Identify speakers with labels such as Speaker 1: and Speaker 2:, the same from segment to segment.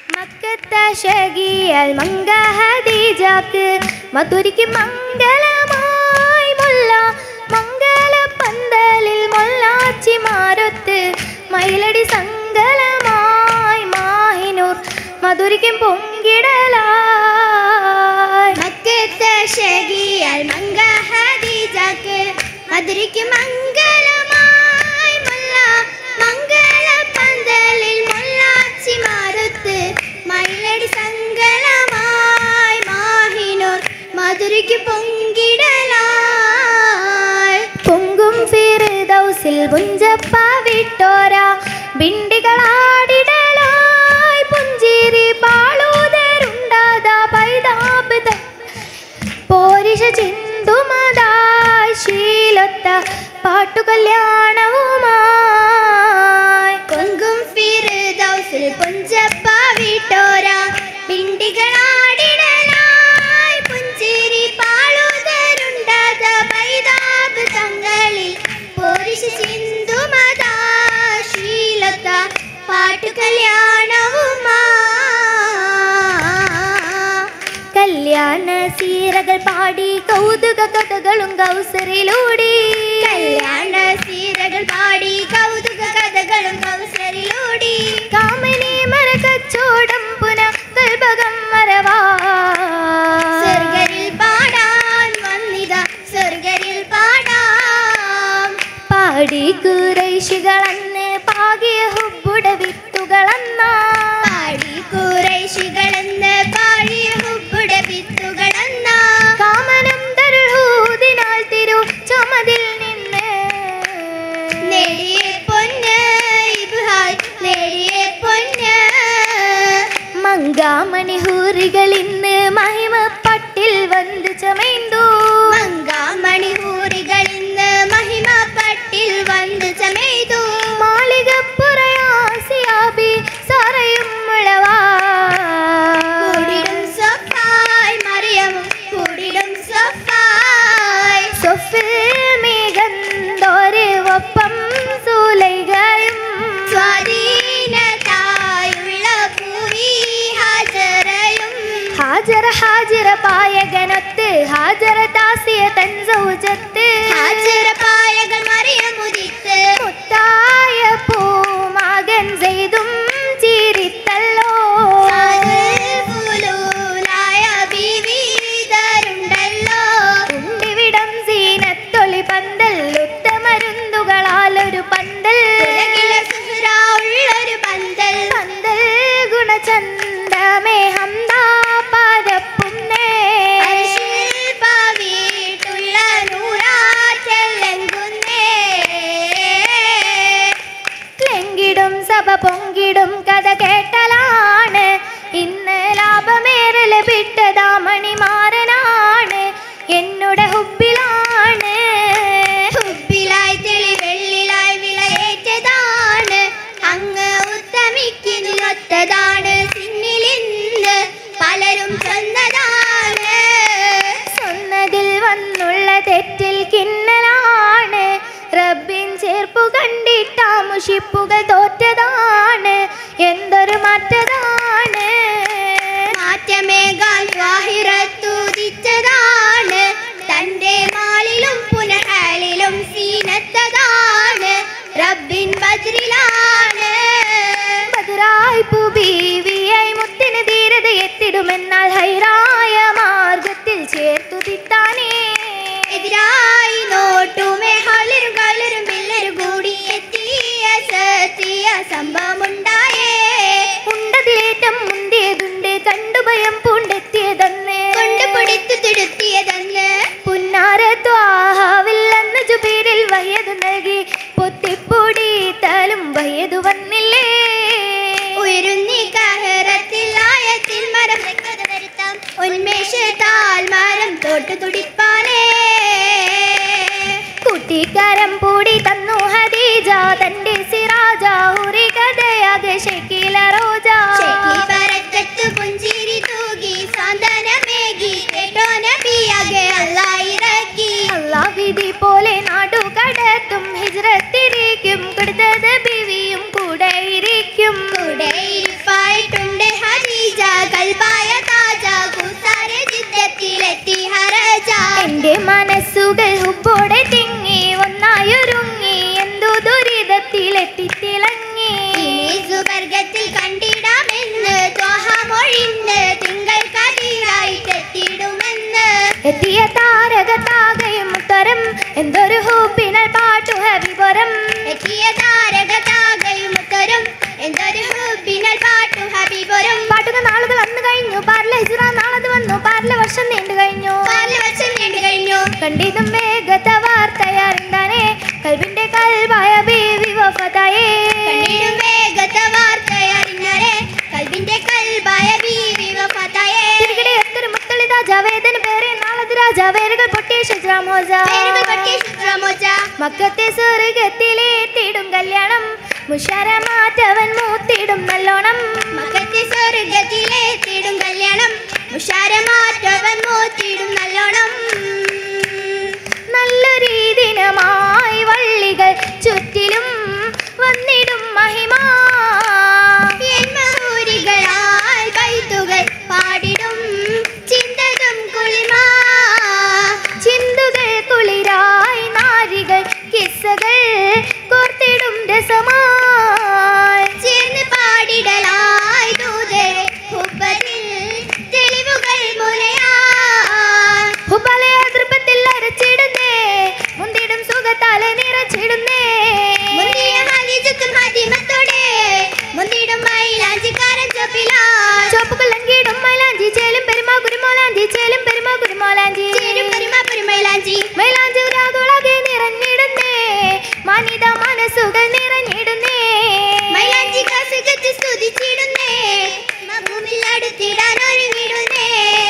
Speaker 1: മക്കത്തെ ഷഗിയൽ മങ്ക ഹദീജക്ക് മധുരിക്ക് മംഗളമായി മുല്ല മംഗള പന്തലിൽ മൊല്ലാച്ചിമാരൊത്ത് മയിലടി സങ്കലമായി മാഹിനൂർ മധുരിക്കും പൊങ്കിടലായി
Speaker 2: മക്കത്തെ ഷഗിയൽ മങ്ക ഹദീജക്ക് മധുരിക്ക് മംഗളമായി മുല്ല മംഗള പന്തലിൽ മൊല്ലാച്ചിമാരൊത്ത് മയിലടി സങ്കലമായി മാഹിനൂർ മധുരിക്ക് പൊങ്കിടലായി
Speaker 1: പൊങ്കും ഫിർദൗസിൽ പുഞ്ചപ്പ വിട്ടോര ബിണ്ടികളാടിടലായി പുഞ്ചിരി പാളൂതരുണ്ടാത പൈതാപ് പോരിഷ ചിന്തുമതായി ശീലൊത്ത പാട്ടുകല്യാണവുമായി
Speaker 2: പൊങ്കും ഫിർദൗസിൽ പുഞ്ചപ്പ വിട്ടോര ബിണ്ടികളാടിടലായി പുഞ്ചിരി പാളൂതരുണ്ടാത പൈതാപ് തങ്ങളിൽ പോരിഷ ചിന്തുമതാ ശീലത്ത പാട്ടുകല്യാണവുമാ
Speaker 1: കല്യാണ സീരകൾ പാടി കൗതുക കഥകളും കൗസറിലൂടി
Speaker 2: കല്യാണ സീരകൾ പാടി കൗതുക കഥകളും കൗസറിലൂടി
Speaker 1: കാമനി മരക്കച്ചോടം പുന കൽഭകം മരവാ
Speaker 2: സ്വർഗരിൽ പാടാൻ വന്നിത സ്വർഗരിൽ പാടാം
Speaker 1: പാടി കുറൈശികളന്ന് പാകിയ ഹുബ്ബുട വിത്തുകളന്ന
Speaker 2: പാടി കുറൈശികളെന്ന് പാടിയ ഹുബ്ബുട വിത്തുകളെന്ന
Speaker 1: കാമനം തരുഹൂദിനാൽ തിരു ചുമതിൽ നിന്ന്
Speaker 2: നേടിയ പൊന്ന് ഇബ്ഹായ് നേടിയ പൊന്ന്
Speaker 1: മങ്കാമണി ഹൂറികൾ ഇന്ന് മഹിമ പട്ടിൽ വന്ന് ചമൈന്തു
Speaker 2: മങ്കാമണി ഹൂറികൾ ഇന്ന് മഹിമ പട്ടിൽ വന്ന് ചമയ്തു
Speaker 1: മാളികപ്പുറയാസിയാബി സറയും മുളവാ
Speaker 2: കൂടിടും സഫായ് മറിയമും കൂടിടും സഫായ്
Speaker 1: സൊഫിൽ മികന്തോര് ഒപ്പം സൂലൈകയും
Speaker 2: സ്വാധീനത്തായുള്ള പൂവി ഹാജറയും
Speaker 1: ഹാജര പായകനൊത്ത് ഹാജര ദാസിയ തൻ സൗജത്ത്
Speaker 2: ഹാജറ പായകൾ മറിയമുദിത്ത്
Speaker 1: മുത്തായ പൂമകൻ സെയ്തും ചീരിത്തല്ലോ
Speaker 2: ഫുലൂലായ ബീവിതരുണ്ടല്ലോ
Speaker 1: ഉണ്ടിവിടം സീനത്തൊളി പന്തൽ ഉത്തമരുന്തുകളാലൊരു പന്തൽ
Speaker 2: ഉലകിലെ സുഹ്റ ഉള്ളൊരു പന്തൽ
Speaker 1: പന്തൽ ഗുണചന്ദമേ ഹംദാ പാദപ്പുന്നേ
Speaker 2: അരിശിൽ പാവിയിട്ടുള്ള നൂറാറ്റെല്ലെങ്കുന്നേ
Speaker 1: ലംഘിടും സഭ പൊങ്കിടും കഥ കേട്ടലാണ് ഇന്ന് ലാഭമേറെ ലഭിട്ടതാ മണിമാരനാണ് എന്നുടെ ഹുബിലാണ്
Speaker 2: ഹുബിലായി തെളി വെള്ളിലായി വിളയേറ്റതാണ് അങ്ങ് ഉത്തമിക്കുന്നതാണ് സിന്നിലിന്ന് പലരും ചൊന്നതാണ്
Speaker 1: സ്വന്നതിൽ വന്നുള്ള തെറ്റിൽ കിന്നലാണ് റബ്ബിൻ ചേർപ്പു കണ്ടിട്ടാ മുഷിപ്പുകൾ തോറ്റതാണ് എന്തൊരു മാറ്റതാണ്
Speaker 2: മാറ്റമേകാൽ വാഹിറത്തുദിച്ചതാണ് തന്റെ മാലിലും പുനഹാലിലും സീനത്തതാണ് റബ്ബിൻ ബദ്രിലാണ്
Speaker 1: ബദറായി പൂബീവിയായി മുത്തിന് ധീരത എത്തിടുമെന്നാൽ ഹൈറായ മാർഗത്തിൽ ചേർത്തു തിത്താനേ
Speaker 2: എതിരായി നോട്ടുമേ ഹലരും കലരും പിള്ളരും കൂടി എത്തിയ സത്യ സംഭവമുണ്ടായേ
Speaker 1: ഉണ്ടതിലേറ്റം മുന്തിയതുണ്ട് കണ്ടുഭയം പൂണ്ടെത്തിയതെന്ന്
Speaker 2: കൊണ്ടുപിടിത്തു തിടുത്തിയതെന്ന്
Speaker 1: പുന്നാരത്വാഹാവില്ലെന്ന് ജുബീരിൽ വയ്യത് നൽകി പൊത്തിപ്പൊടി തലും വയ്യതു വന്നില്ലേ
Speaker 2: ഉയരുന്നി കഹറത്തിൽ ആയത്തിൽ മരം വരുത്താം ഉന്മേഷത്താൽ മരം തോട്ടു തുടിപ്പാനേ
Speaker 1: കുട്ടിക്കാരം പൂടി തന്നു ഹദീജ തന്റെ സിറാജ ഉറി കഥയാകെ ഷക്കീല റോജ
Speaker 2: ഷെക്കി ബരക്കത്ത് പുഞ്ചിരി തൂകി സാന്ത്വനമേകി കേട്ടോ നബിയാകെ അല്ലാഹ് ഇറക്കി
Speaker 1: അല്ലാ വിധി പോലെ നാടു കടത്തും ഹിജ്റത്തിരിക്കും കൊടുത്തത് ബിവിയും കൂടെ ഇരിക്കും
Speaker 2: കൂടെ ഇരിപ്പായിട്ടുണ്ട് ഹദീജ
Speaker 1: 4 വർഷം നീണ്ടു കഴിഞ്ഞു. കണ്ടിതും വേഗത വാർത്തയറിന്താനേ കൽബിന്റെ കൽബായ ബീവി വഫാത്തായേ. തിരികടെ എത്ര മുത്തളിത ജാവേദന പേരെ നാളത് രാജാവേരുകൾ പൊട്ടിയ ശുദ്രാമോജ. മക്കത്തെ സ്വർഗത്തിലെത്തിടും കല്യാണം മുഷാരമാറ്റവൻ മൂത്തിടും നല്ലോണം.
Speaker 2: മക്കത്തെ സ്വർഗത്തിലെത്തിടും കല്യാണം മുഷാരമാറ്റവൻ മൂത്തിടും നല്ലോണം.
Speaker 1: നല്ലൊരു ദിനമായി വള്ളികൾ ചുറ്റിലും വന്നിടും മഹിമ.
Speaker 2: ൂരികളാൽ ബൈത്തുകൾ പാടിടും ചിന്തതും കുളിമ.
Speaker 1: ചിന്തുകൾ കുളിരായി നാരികൾ കിസ്സകൾ കോർത്തിടും രസമായി.
Speaker 2: ചേർന്ന് പാടിടലായി ദൂതരെ ഹുബ്ബത്തിൽ തെളിവുകൾ മുലയാ.
Speaker 1: ഹുബാലെ ദൃപത്തിൽ അരച്ചിടുന്നേ മുന്തിടും സുഖത്താലെ നിറച്ചിടുന്നേ.
Speaker 2: മുന്തിയ ഹാലിജത്തും ഹാദിമത്തോടെ മുന്തിടും മൈലാഞ്ചിക്കാരൻ ചൊപ്പിലാ.
Speaker 1: ചോപ്പുകൾ ലങ്കിടും മൈലാഞ്ചി ചേലും പെരുമാ കുരുമോലാഞ്ചി ചേലും പെരുമാ കുരുമോലാഞ്ചി
Speaker 2: ചേരും പരിമാ പുരുമൈലാഞ്ചി.
Speaker 1: മൈലാഞ്ചി രാഗുളകെ നിറഞ്ഞിടുന്നേ മാനിത മനസ്സുകൾ നിറഞ്ഞിടുന്നേ.
Speaker 2: മൈലാഞ്ചി കാസുകച്ച് സ്തുതിച്ചിടുന്നേ ഭൂമിയിൽ അടുത്തിടാൻ ഒരുങ്ങിടുന്നേ.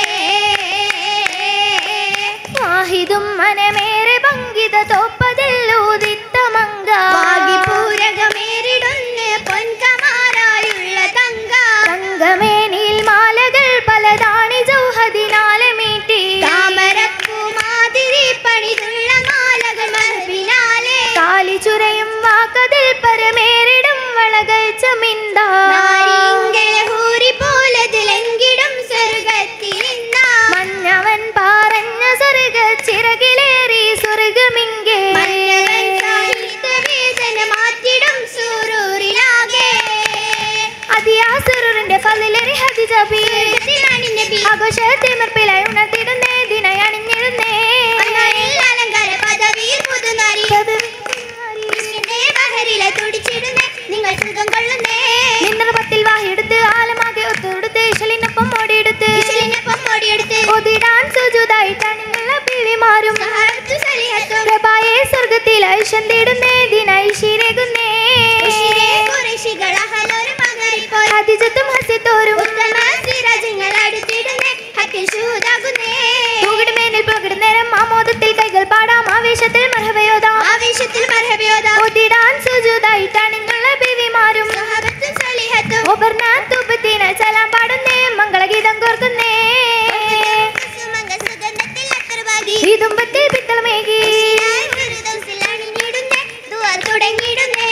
Speaker 1: വാഹിദും മനമേറെ ഭംഗിത തോപ്പതില്ലൂതിത്ത മങ്ക.
Speaker 2: ഭാഗ്യപൂരകമേറിടുന്ന പൊൻകമാരായുള്ള തങ്ക.
Speaker 1: തങ്കമേനിൽ മാലകൾ പലതാണി ജൗഹദിനാലെ മീട്ടി.
Speaker 2: താമരപ്പൂമാതിരി പണിതുള്ള മാലകൾ മഹബിനാലെ.
Speaker 1: കാലി ചുരയും വാക്കതിൽ പരമേറിടും വളകൾ ചമിന്ത.
Speaker 2: നാരിങ്കലെ ഹൂരി പോലതിലെങ്കിടും സ്വർഗത്തിലിന്ന.
Speaker 1: മഞ്ഞവൻ പറഞ്ഞ സ്വർഗ ചിറകിലേറി സ്വർഗമിങ്കേ.
Speaker 2: മന്നവൻ സാഹിത്യ വേദന മാറ്റിടും സൂറൂരിലാകെ.
Speaker 1: അതിയാ സുറൂറിന്റെ ഫളിലേറി ഹദിജ ബി.
Speaker 2: സ്വർഗത്തിലാണ് നബി.
Speaker 1: ആഘോഷത്തിമിർപ്പിലായി ഉണർത്തിടുന്നേ ദിനായി അണിഞ്ഞിടുന്നേ.
Speaker 2: അന്നാളിൽ അലങ്കാര പദവിയിൽ പുതുനാരി. ഇഷ്കിന്റെ ബഹരിലെ തുടിച്ചിടുന്നേ നിങ്ങൾ സുഖം കൊള്ളുന്നേ.
Speaker 1: നിന്നർപ്പത്തിൽ വാഹിയെടുത്ത് ആലമാകെ ഒത്തുകൊടുത്ത് ഇശലിനൊപ്പം ഓടിയെടുത്ത് ഒതിടാൻ സുജുതായിട്ടാണിങ്ങുള്ള ബീവിമാരും
Speaker 2: സഹാബത്തു സലിഹത്തും
Speaker 1: പ്രഭായെ സ്വർഗത്തിൽ ഐഷന്തിടുന്നേ ദിനായി ശിരകുന്നേ.
Speaker 2: ഖുറൈശികൾ അഹലോരും മകരിപ്പോൾ
Speaker 1: ഹദിജത്തും ഹസിത്തോരും
Speaker 2: ഉത്തമ സിരാജുങ്ങൾ അടുത്തിടുന്നേ ഹക്കിൽ ശൂദാകുന്നേ.
Speaker 1: തൂകിടുമേനിൽ പോകിടുന്നേരം ആമോദത്തിൽ കൈകൾ പാടാം ആവേശത്തിൽ മർഹബയോദാം. ഒതിടാൻ സുജുതായിട്ടാണിങ്ങുള്ള ബീവിമാരും
Speaker 2: സഹാബത്തും സലിഹത്തും
Speaker 1: ഒബർനാൻ തുബത്തിനായി സലാം പാടുന്നേ മംഗളഗീതം കോർക്കുന്നേ.
Speaker 2: സുമംഗ സുഗന്ധത്തിൽ അത്തർവാതി
Speaker 1: ഇതുമ്പത്തിൽ പിത്തളമേകി
Speaker 2: അണിഞ്ഞിടുന്നേ ദുആ തുടങ്ങിയിടുന്നേ.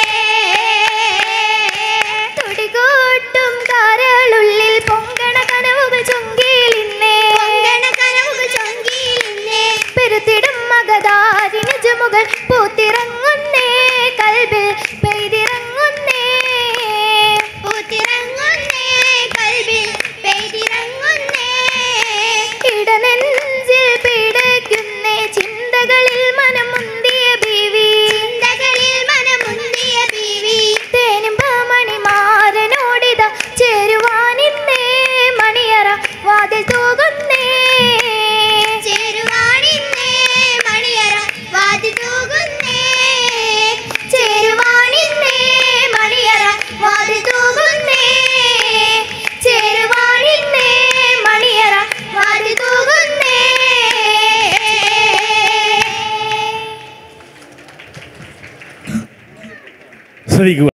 Speaker 1: തുടികൂട്ടും കാരളുള്ളിൽ പൊങ്കണ കനവുകൾ ചൊങ്കിലിന്നേ. പെരുത്തിടും മകതാരിന് ജമുകൾ പൂത്തിറങ്ങുന്നേ കൽബിൽ പെയ്തിറങ്ങുന്നേ. ഇടനെഞ്ചിൽ പിടയ്ക്കുന്നേ ചിന്തകളിൽ മനമുന്തിയ ബീവി. തേനും മണിമാരനോടിത ചേരുവാനിന്നേ മണിയറ വാതിൽ തൂകുന്നേ.
Speaker 2: ചേരുവാണിന്നേ മണിയറ വാതിൽ തൂകുന്നേ.
Speaker 1: ചേരുവാനിന്നേ മണിയറ വാതിൽ തൂകുന്നേ. ചേരുവാനിന്നേ മണിയറ വാതിൽ തൂകുന്നേ.
Speaker 3: ശ്രദ്ധിക്കുക.